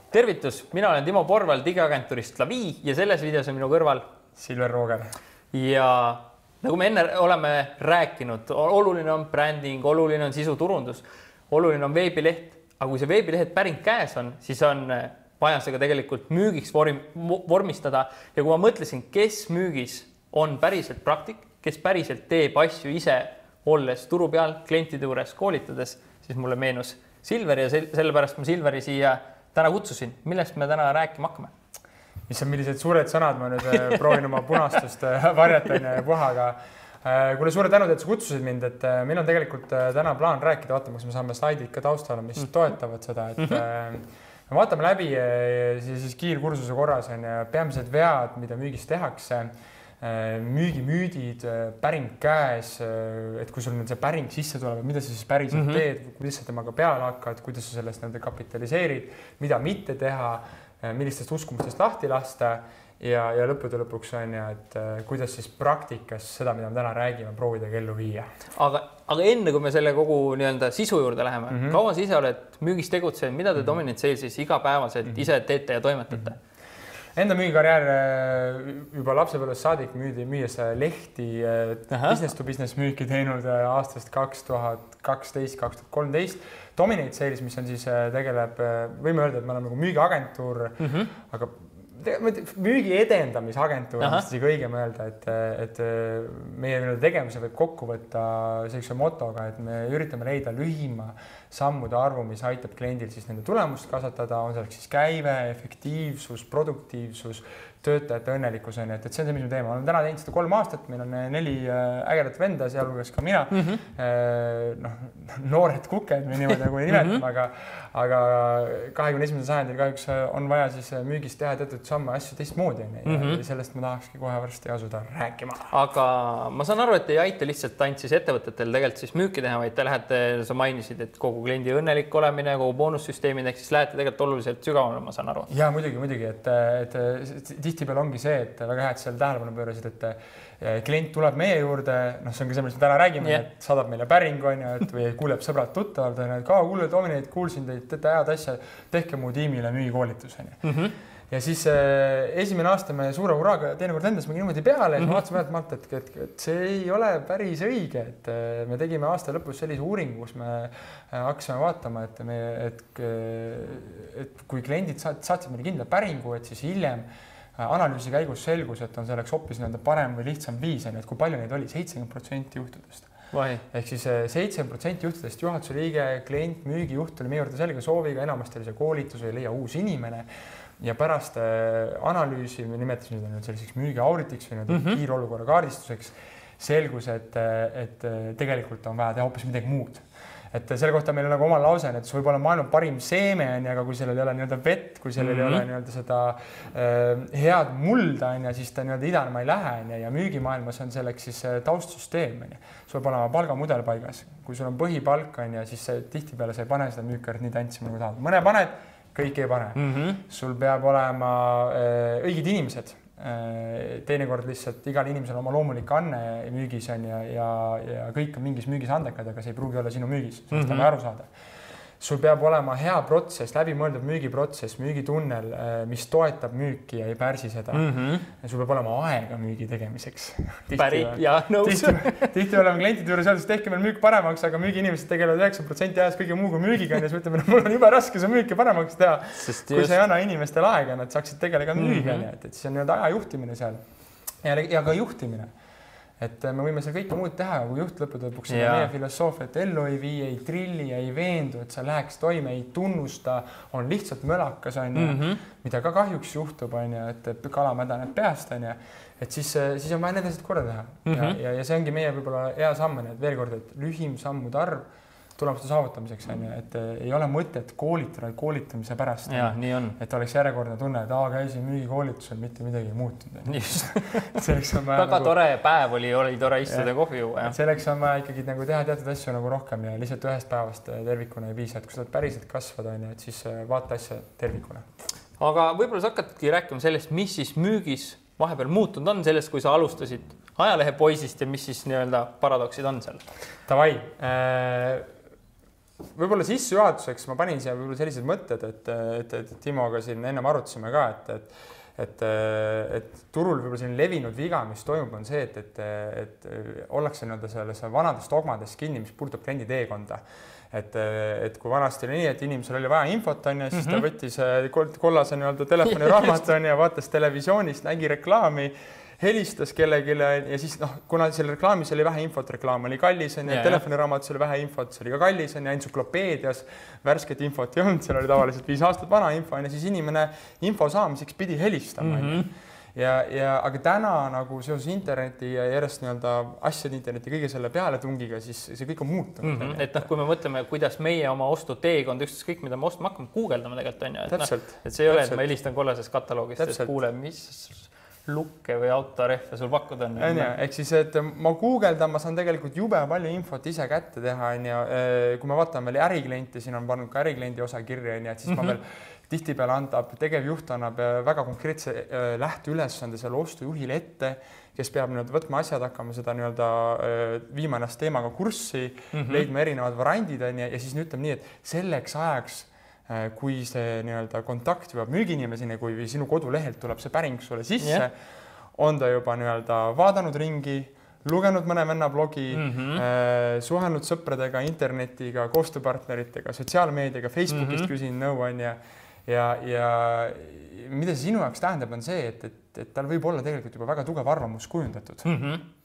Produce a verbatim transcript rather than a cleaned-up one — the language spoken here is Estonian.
Tervitus, mina olen Timo Porval digiagentuurist Lavi ja selles videos on minu kõrval Silver Rooger. Ja nagu me enne oleme rääkinud, oluline on bränding, oluline on sisuturundus, oluline on veebileht, aga kui see veebilehed päring käes on, siis on vaja seda tegelikult müügiks vorm, vormistada ja kui ma mõtlesin, kes müügis on päriselt praktik, kes päriselt teeb asju ise olles turu peal, klientide juures koolitades, siis mulle meenus Silver ja sellepärast ma Silveri siia täna kutsusin. Millest me täna rääkima hakkame? Mis on millised suured sõnad, ma nüüd proovin oma punastust varjata ja puha, aga kuule suure tänud, et sa kutsusid mind, et meil on tegelikult täna plaan rääkida, vaatame, kas me saame slaidid ka taustale, mis toetavad seda, et mm-hmm. me vaatame läbi siis kiirkursuse korras on ja peamised vead, mida müügis tehakse, müügimüüdid, päring käes, et kui sul on see päring sisse tuleb, mida sa siis päriselt mm-hmm. teed, kuidas sa temaga peale hakkad, kuidas sa sellest nende kapitaliseerid, mida mitte teha, millistest uskumustest lahti lasta ja, ja lõppude lõpuks on ja, et kuidas siis praktikas seda, mida me täna räägime, proovida ellu viia. Aga, aga enne, kui me selle kogu nii-öelda sisu juurde läheme, mm-hmm. kaua sa ise oled müügis tegutsenud, mida te mm-hmm. Dominant Salesis igapäevaselt mm-hmm. ise teete ja toimetate? Mm-hmm. Enda müügikarjäär juba lapsepõlvest saadik müüdi, müües lehti, Aha. business to business müüki teinud aastast kaks tuhat kaksteist kaks tuhat kolmteist. Dominant Sales, mis on siis tegeleb, võime öelda, et me oleme nagu müügiagentuur, mm-hmm. aga müügi edendamisagentuur on siis õige mõelda, et, et meie tegemise võib kokku võtta sellise motoga, et me üritame leida lühima sammude arvu, mis aitab kliendil siis nende tulemust kasvatada, on selleks siis käive, efektiivsus, produktiivsus, töötajate õnnelikkus on, et, et see on see, mis me teeme. Olen täna teinud seda kolm aastat, meil on neli ägedat venda, sealhulgas ka mina, mm-hmm. noh, noored kuked või niimoodi nagu ei nimetama, mm-hmm. aga, aga kahekümne esimesel sajandil kahjuks on vaja siis müügis teha teatud samme asju teistmoodi ja mm-hmm. sellest ma tahakski kohe varsti asuda rääkima. Aga ma saan aru, et ei aita lihtsalt ainult siis ettevõtetel tegelikult siis müüki teha, vaid te lähete, sa mainisid, et kogu kliendi õnnelik olemine, kogu boonussüsteemid, ehk siis lähete tegelikult oluliselt sügavamale, ma saan aru. Ja muidugi, muidugi, et, et tihtipeal ongi see, et väga hea, et seal tähelepanu pöörasid, et klient tuleb meie juurde, noh, see on ka see, mis me täna räägime, yeah. et saadab meile päring on ja, et või kuuleb sõbrad tuttavalt, et ka kuule, Dominate, kuulsin teid, teete head asja, tehke mu tiimile müügikoolitus. Mm-hmm. Ja siis äh, esimene aasta me suure hurraaga teinekord endasime niimoodi peale ja mm-hmm. vaatasime pealt, et, et, et see ei ole päris õige, et me tegime aasta lõpus sellise uuringu, kus me hakkasime vaatama, et, me, et, et kui kliendid saat, saatsid meile kindla päringu, et siis hiljem analüüsi käigus selgus, et on selleks hoopis nii-öelda parem või lihtsam viis, et kui palju neid oli, seitsekümmend protsenti juhtudest. Vai. Ehk siis seitsekümmend protsenti juhtudest juhatuse liige, klient, müügijuht oli meie juurde selge sooviga, enamasti oli see koolitus või leia uus inimene ja pärast analüüsi, me nimetasime seda selliseks müügiauditiks või mm-hmm. kiirolukorra kaardistuseks, selgus, et, et tegelikult on vaja teha hoopis midagi muud. Et selle kohta meil on nagu oma lause, et see võib olla maailma parim seeme, aga kui sellel ei ole nii-öelda vett, kui sellel mm-hmm. ei ole nii-öelda seda äh, head mulda, siis ta nii-öelda idanema ei lähe ja müügimaailmas on selleks siis taustsüsteem. Sul peab olema palgamudel paigas. Kui sul on põhipalk, siis tihtipeale sa ei pane seda müükart nii tantsima nagu tahad. Mõne paned, kõik ei pane. Mm-hmm. Sul peab olema äh, õigid inimesed. Teinekord lihtsalt igal inimesel oma loomulik anne müügis on ja, ja, ja kõik on mingis müügis andekad, aga see ei pruugi olla sinu müügis, sellest mm-hmm. on aru saada. Sul peab olema hea protsess, läbimõeldud müügiprotsess, müügitunnel, mis toetab müüki ja ei pärsi seda. Mm-hmm. Sul peab olema aega müügi tegemiseks. Päri, jah, nõus. Tihti, tihti oleme klientide juures öeldes, tehke meil müük paremaks, aga müügiinimesed tegelevad üheksakümmend protsenti ajast kõige muuga müügiga ja siis ütleme, mul on juba raske see müüki paremaks teha. Sest kui just... sa ei anna inimestele aega, nad saaksid tegeleda müügiga, mm-hmm. et, et siis on aja juhtimine seal ja, ja ka juhtimine. Et me võime seal kõike muud teha, kui juht lõppude lõpuks seda meie filosoofia, et ellu ei vii, ei trilli, ei veendu, et sa läheks toime, ei tunnusta, on lihtsalt mölakas, on mm-hmm. mida ka kahjuks juhtub, on ja, et kala mädaneb peast, on ja, et siis, siis on vaja need asjad korda teha. Mm-hmm. Ja, ja see ongi meie võib-olla hea samm, et veel kord, et lühim sammude arv tulemuste saavutamiseks, on ju, et ei ole mõtet koolitada koolitamise pärast. Ja, nii on. Et oleks järjekordne tunne, et aa, käisin müügikoolitusel, mitte midagi ei muutunud. Just. Väga nagu, tore päev oli, oli tore istuda kohvi juua. Selleks on vaja ikkagi nagu teha teatud asju nagu rohkem ja lihtsalt ühest päevast tervikuna ei piisa, et kui sa tahad päriselt kasvada, on ju, et siis vaata asja tervikuna. Aga võib-olla sa hakkadki rääkima sellest, mis siis müügis vahepeal muutunud on sellest, kui sa alustasid ajalehe poisist ja mis siis nii-öelda paradoksid on seal? Tavai. Äh, võib-olla sissejuhatuseks ma panin siia võib-olla sellised mõtted, et, et, et Timoga siin ennem arutasime ka, et, et et, et turul võib-olla selline levinud viga, mis toimub, on see, et, et, et ollakse nii-öelda selles vanades dogmades kinni, mis puudutab kliendi teekonda. Et, et kui vanasti oli nii, et inimesel oli vaja infot, on ja siis mm -hmm. ta võttis kollase nii-öelda telefoniraamat on ja vaatas televisioonist, nägi reklaami, helistas kellelegi ja siis noh, kuna selle reklaamis oli vähe infot, reklaam oli kallis on ja telefoniraamatus oli vähe infot, see oli ka kallis on ja entsüklopeedias värsket infot ei olnud, seal oli tavaliselt viis aastat vana info on ja siis inimene info saamiseks pidi helistama mm. -hmm. Ja, ja, aga täna nagu seoses interneti ja järjest nii-öelda asjade interneti kõige selle pealetungiga, siis see kõik on muutunud. Mm -hmm. Et noh, kui me mõtleme, kuidas meie oma ostuteekond, ükskõik mida me ostma hakkame, guugeldame tegelikult on ju. Et, no, et see ei ole, et ma helistan kollasest kataloogist, et kuule, mis lukke või autorehve sul pakkuda on. on ja, ehk siis, et ma guugeldan, ma saan tegelikult jube palju infot ise kätte teha, on ja kui me vaatame veel äriklienti, siin on pannud ka ärikliendi osa kirja, on ja, et siis mm -hmm. ma veel tihtipeale annab, tegevjuht annab väga konkreetse lähteülesande selle ostujuhile ette, kes peab nii-öelda võtma asjad, hakkama seda nii-öelda viima ennast teemaga kurssi, mm -hmm. leidma erinevad variandid, on ja, ja siis ütleme nii, et selleks ajaks kui see nii-öelda kontakt jõuab müügiinimeseni, kui sinu kodulehelt tuleb see päring sulle sisse, yeah. on ta juba nii-öelda vaadanud ringi, lugenud mõne venna blogi, mm -hmm. äh, suhelnud sõpradega, internetiga, koostööpartneritega, sotsiaalmeediaga, Facebookist mm -hmm. küsin nõu on ja, ja, ja mida see sinu jaoks tähendab, on see, et, et, et tal võib olla tegelikult juba väga tugev arvamus kujundatud. Mm -hmm.